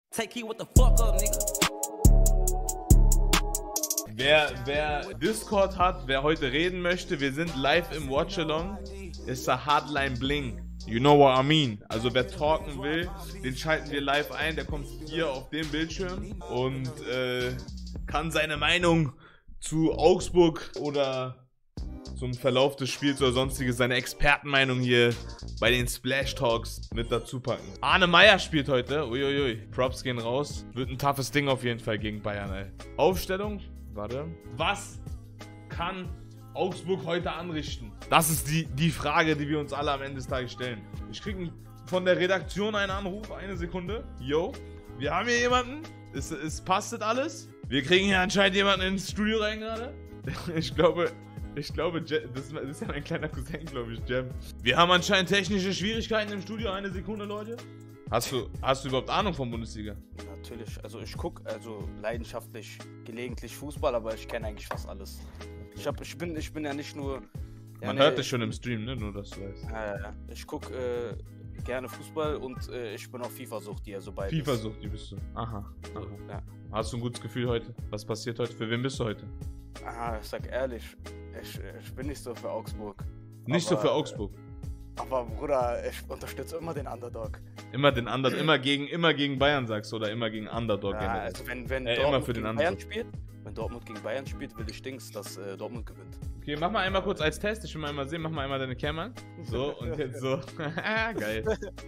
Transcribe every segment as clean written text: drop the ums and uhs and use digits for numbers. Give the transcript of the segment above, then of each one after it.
Take it what the fuck up, nigga. Wer Discord hat, wer heute reden möchte, wir sind live im Watchalong, ist der Hardline Bling. You know what I mean. Also wer talken will, den schalten wir live ein, der kommt hier auf dem Bildschirm und kann seine Meinung zu Augsburg oder zum Verlauf des Spiels oder sonstiges, seine Expertenmeinung hier bei den Splash Talks mit dazu packen. Arne Meyer spielt heute, uiuiui, Props gehen raus, wird ein toughes Ding auf jeden Fall gegen Bayern, ey. Aufstellung, warte. Was kann Augsburg heute anrichten? Das ist die Frage, die wir uns alle am Ende des Tages stellen. Ich kriege von der Redaktion einen Anruf, eine Sekunde. Yo, wir haben hier jemanden, es passt das alles. Wir kriegen hier anscheinend jemanden ins Studio rein gerade. Ich glaube, das ist ja mein kleiner Cousin, glaube ich, Jam. Wir haben anscheinend technische Schwierigkeiten im Studio. Eine Sekunde, Leute. Hast du überhaupt Ahnung von Bundesliga? Natürlich, also ich gucke leidenschaftlich gelegentlich Fußball, aber ich kenne eigentlich fast alles. Ich bin ja nicht nur... Man hört dich schon im Stream, ne? Nur, dass du weißt. Ich gucke gerne Fußball und ich bin auch FIFA-Suchti, also beides. FIFA-Suchti bist du? Aha. Ja. Hast du ein gutes Gefühl heute? Was passiert heute? Für wen bist du heute? Ich sag ehrlich, ich bin nicht so für Augsburg. Nicht so für Augsburg? Aber Bruder, ich unterstütze immer den Underdog. Immer den Underdog, immer gegen Bayern sagst du, oder immer gegen Underdog? Ja, also wenn immer für den Underdog. Wenn Dortmund gegen Bayern spielt, will ich dass Dortmund gewinnt. Okay, mach mal einmal kurz als Test, ich will mal einmal sehen, mach mal einmal deine Cam an. So, und jetzt so. Geil.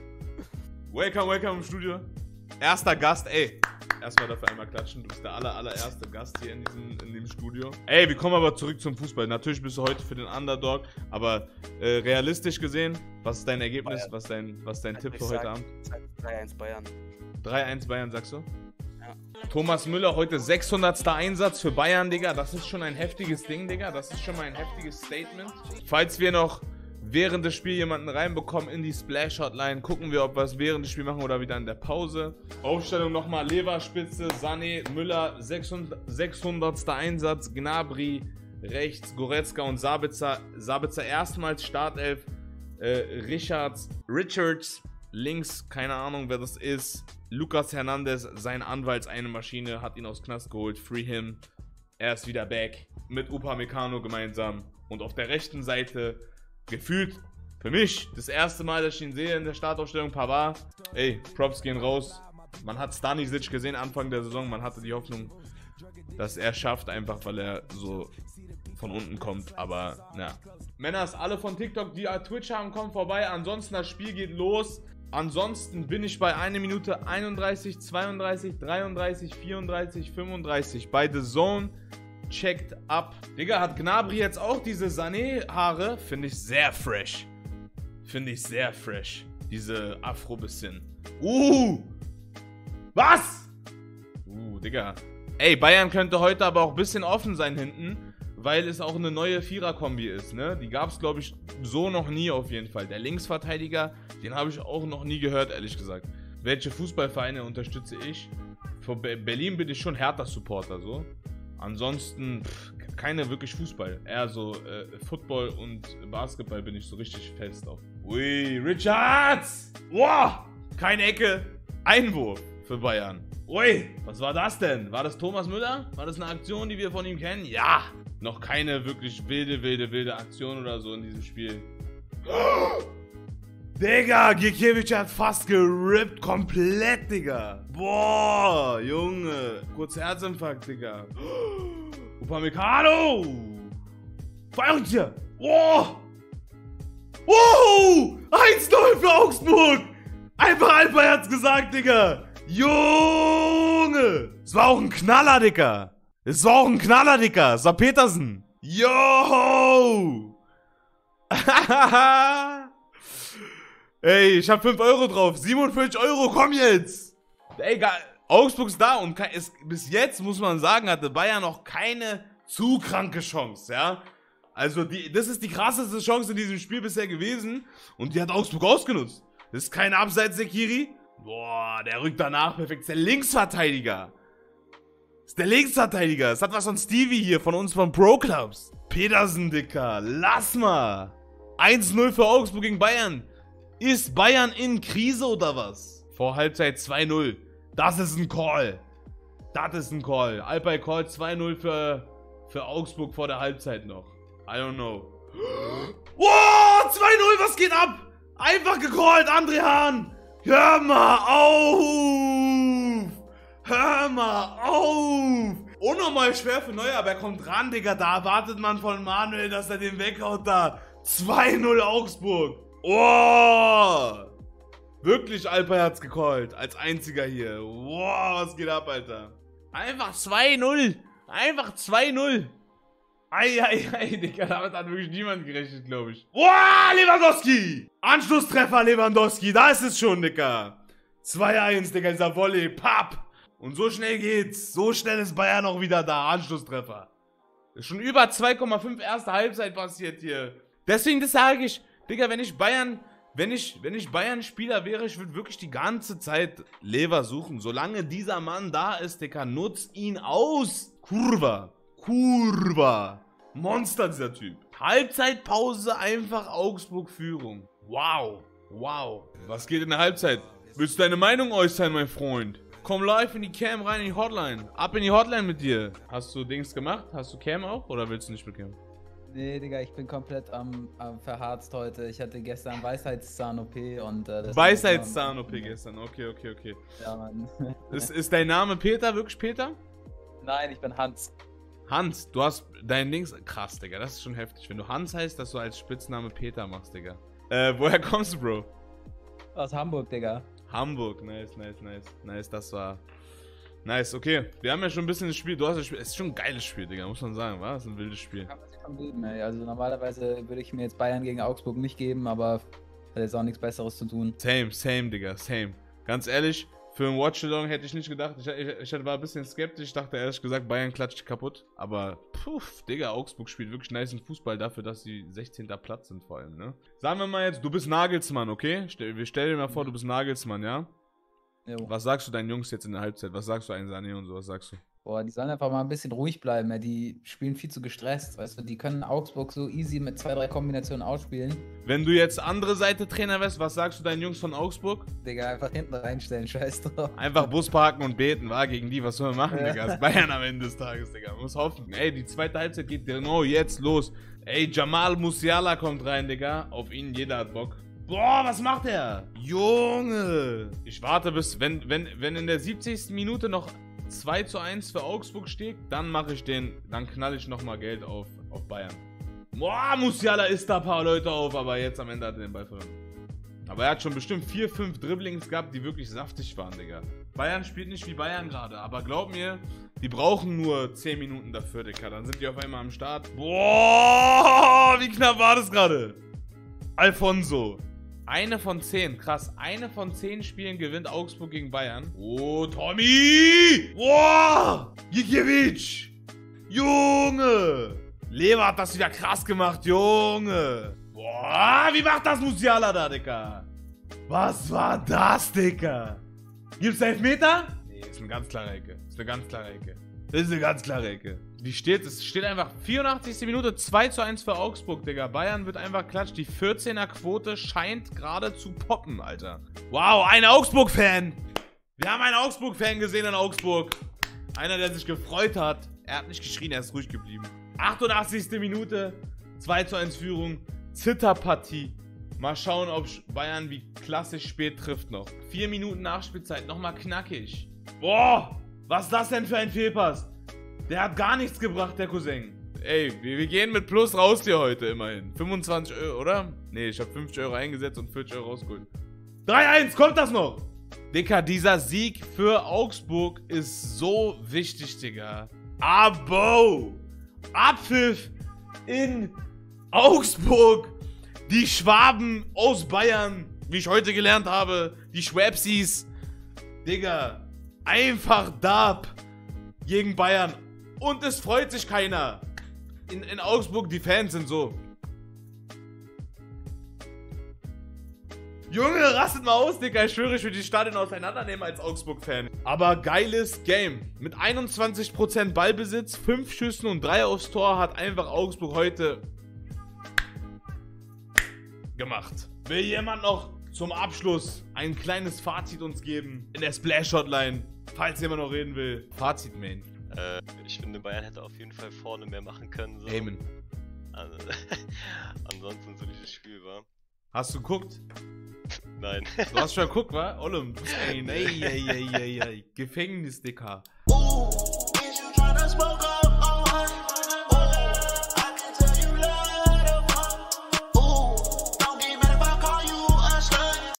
Welcome im Studio. Erster Gast, ey. Erstmal dafür einmal klatschen, du bist der allererste Gast hier in dem Studio. Ey, wir kommen aber zurück zum Fußball. Natürlich bist du heute für den Underdog, aber realistisch gesehen, was ist dein Ergebnis, was ist dein Tipp für heute Abend? 3-1 Bayern. 3-1 Bayern, sagst du? Ja. Thomas Müller, heute 600. Einsatz für Bayern, Digga. Das ist schon ein heftiges Ding, Digga. Das ist schon mal ein heftiges Statement. Falls wir noch während des Spiels jemanden reinbekommen in die Splash-Hotline, gucken wir, ob wir es während des Spiels machen oder wieder in der Pause. Aufstellung nochmal: Leverspitze, Sané, Müller, 600. Einsatz, Gnabry rechts, Goretzka und Sabitzer. Sabitzer erstmals Startelf, Richards links, keine Ahnung, wer das ist. Lucas Hernandez, sein Anwalt ist eine Maschine, hat ihn aus Knast geholt, free him. Er ist wieder back, mit Upamecano gemeinsam. Und auf der rechten Seite gefühlt für mich das erste Mal, dass ich ihn sehe in der Startaufstellung, Pavard. Ey, Props gehen raus. Man hat Stanisic gesehen Anfang der Saison. Man hatte die Hoffnung, dass er schafft, einfach weil er so von unten kommt. Aber ja. Männers, alle von TikTok, die Twitch haben, kommen vorbei. Ansonsten, das Spiel geht los. Ansonsten bin ich bei 1 Minute 31, 32, 33, 34, 35 bei The Zone. Checkt ab. Digga, hat Gnabry jetzt auch diese Sané-Haare? Finde ich sehr fresh. Diese Afro bisschen. Was? Digga. Ey, Bayern könnte heute aber auch ein bisschen offen sein hinten, weil es auch eine neue Vierer-Kombi ist, ne? Die gab es, glaube ich, so noch nie auf jeden Fall. Der Linksverteidiger, den habe ich auch noch nie gehört, ehrlich gesagt. Welche Fußballvereine unterstütze ich? Für Berlin bin ich schon Hertha-Supporter, so. Ansonsten keine wirklich Fußball. Eher so Football und Basketball bin ich so richtig fest auf. Ui, Richards! Wow! Keine Ecke. Einwurf für Bayern. Ui, was war das denn? War das Thomas Müller? War das eine Aktion, die wir von ihm kennen? Ja! Noch keine wirklich wilde Aktion oder so in diesem Spiel. Digga, Gikiewicz hat fast gerippt, komplett, Digga. Boah, Junge. Kurzer Herzinfarkt, Digga. Upamecano. Feuertier. Oh. 1-0 für Augsburg. Einfach Alper hat's gesagt, Digga. Junge. Es war auch ein Knaller, Digga. Es war Petersen. Yo. Ey, ich hab 5 Euro drauf. 47 Euro, komm jetzt. Ey, Augsburg ist da und bis jetzt, muss man sagen, hatte Bayern noch keine zu kranke Chance, ja. Also, das ist die krasseste Chance in diesem Spiel bisher gewesen und die hat Augsburg ausgenutzt. Das ist kein Abseits, Sekiri. Boah, der rückt danach perfekt. Das ist der Linksverteidiger. Das hat was von Stevie hier, von uns von Pro Clubs. Petersen, Dicker, lass mal. 1-0 für Augsburg gegen Bayern. Ist Bayern in Krise oder was? Vor Halbzeit 2-0. Das ist ein Call. Das ist ein Call. Alpay Call 2-0 für Augsburg vor der Halbzeit noch. I don't know. Wow, 2-0, was geht ab? Einfach gecallt, André Hahn. Hör mal auf. Hör mal auf. Unnormal schwer für Neuer, aber er kommt ran, Digga. Da erwartet man von Manuel, dass er den weghaut da. 2-0 Augsburg. Oh. Wirklich, Alpay hat's gecallt. Als einziger hier. Wow, was geht ab, Alter? Einfach 2-0. Einfach 2-0. Eieiei, Digga, damit hat wirklich niemand gerechnet, glaube ich. Wow, Lewandowski! Anschlusstreffer, Lewandowski, da ist es schon, Digga. 2-1, Digga, dieser Volley, papp. Und so schnell geht's. So schnell ist Bayern auch wieder da, Anschlusstreffer. Ist schon über 2,5 erste Halbzeit passiert hier. Deswegen, das sage ich, Digga, wenn ich Bayern-Spieler wäre, ich würde wirklich die ganze Zeit Lever suchen. Solange dieser Mann da ist, Digga, nutz ihn aus. Kurva. Monster, dieser Typ. Halbzeitpause, einfach Augsburg-Führung. Wow. Was geht in der Halbzeit? Willst du deine Meinung äußern, mein Freund? Komm live in die Cam rein, in die Hotline. Ab in die Hotline mit dir. Hast du Dings gemacht? Hast du Cam auch? Oder willst du nicht mit Cam? Nee, Digga, ich bin komplett am verharzt heute. Ich hatte gestern Weisheitszahn-OP und... Weisheitszahn-OP gestern, okay. Ja, Mann. Ist dein Name Peter, wirklich Peter? Nein, ich bin Hans. Hans, du hast dein Dings... Krass, Digga, das ist schon heftig. Wenn du Hans heißt, dass du als Spitzname Peter machst, Digga. Woher kommst du, Bro? Aus Hamburg, Digga. Hamburg, nice, das war... Nice, okay. Wir haben ja schon ein bisschen das Spiel. Du hast das Spiel. Es ist schon ein geiles Spiel, Digga, muss man sagen, wa? Das ist ein wildes Spiel. Kann man sich schon geben, ey. Also normalerweise würde ich mir jetzt Bayern gegen Augsburg nicht geben, aber hat jetzt auch nichts Besseres zu tun. Same, Digga, same. Ganz ehrlich, für ein Watch-Along hätte ich nicht gedacht. Ich war ein bisschen skeptisch. Ich dachte ehrlich gesagt, Bayern klatscht kaputt. Aber, Digga, Augsburg spielt wirklich nice Fußball dafür, dass sie 16. Platz sind vor allem, ne? Sagen wir mal jetzt, du bist Nagelsmann, okay? Wir stellen dir mal vor, du bist Nagelsmann, ja? Jo. Was sagst du deinen Jungs jetzt in der Halbzeit? Was sagst du einen Sané und so? Was sagst du? Boah, die sollen einfach mal ein bisschen ruhig bleiben, ey. Die spielen viel zu gestresst, weißt du? Die können Augsburg so easy mit 2, 3 Kombinationen ausspielen. Wenn du jetzt andere Seite Trainer wärst, was sagst du deinen Jungs von Augsburg? Digga, einfach hinten reinstellen, scheiß drauf. Einfach Bus parken und beten, war gegen die, was soll man machen, Digga? Das ist Bayern am Ende des Tages, Digga. Man muss hoffen. Ey, die zweite Halbzeit geht genau jetzt los. Ey, Jamal Musiala kommt rein, Digga. Auf ihn, jeder hat Bock. Boah, was macht er? Junge! Ich warte bis, wenn in der 70. Minute noch 2:1 für Augsburg steht, dann dann knall ich nochmal Geld auf Bayern. Boah, Musiala isst da ein paar Leute auf, aber jetzt am Ende hat er den Ball verloren. Aber er hat schon bestimmt 4, 5 Dribblings gehabt, die wirklich saftig waren, Digga. Bayern spielt nicht wie Bayern gerade, aber glaub mir, die brauchen nur 10 Minuten dafür, Digga. Dann sind die auf einmal am Start. Boah, wie knapp war das gerade? Alfonso. Eine von 10, krass. Eine von 10 Spielen gewinnt Augsburg gegen Bayern. Oh, Tommy! Boah! Gikiewicz! Junge! Lever hat das wieder krass gemacht, Junge! Boah, wie macht das Musiala da, Digga? Was war das, Digga? Gibt's Elfmeter? Nee, ist eine ganz klare Ecke. Ist eine ganz klare Ecke. Wie steht es? Es steht einfach 84. Minute 2:1 für Augsburg, Digga. Bayern wird einfach klatscht. Die 14er Quote scheint gerade zu poppen, Alter. Wow, ein Augsburg-Fan. Wir haben einen Augsburg-Fan gesehen in Augsburg. Einer, der sich gefreut hat. Er hat nicht geschrien, er ist ruhig geblieben. 88. Minute, 2:1 Führung. Zitterpartie. Mal schauen, ob Bayern wie klassisch spät trifft noch. 4 Minuten Nachspielzeit, nochmal knackig. Boah, was ist das denn für ein Fehlpass? Der hat gar nichts gebracht, der Cousin. Ey, wir gehen mit Plus raus hier heute immerhin. 25 Euro, oder? Nee, ich habe 50 Euro eingesetzt und 40 Euro rausgeholt. 3:1, kommt das noch? Digga, dieser Sieg für Augsburg ist so wichtig, Digga. Abo! Abpfiff in Augsburg. Die Schwaben aus Bayern, wie ich heute gelernt habe. Die Schwäbsis. Digga, einfach Dab gegen Bayern. Und es freut sich keiner. In Augsburg, die Fans sind so. Junge, rastet mal aus, Digga. Ich schwöre, ich würde die Stadion auseinandernehmen als Augsburg-Fan. Aber geiles Game. Mit 21% Ballbesitz, 5 Schüssen und 3 aufs Tor hat einfach Augsburg heute gemacht. Will jemand noch zum Abschluss ein kleines Fazit uns geben in der Splash-Hotline, falls jemand noch reden will. Fazit, Main. Ich finde, Bayern hätte auf jeden Fall vorne mehr machen können. So. Amen. Also, ansonsten so dieses Spiel war. Hast du geguckt? Nein. Du hast schon geguckt, wa? Ollum, du bist ein Gefängnis, Dicker.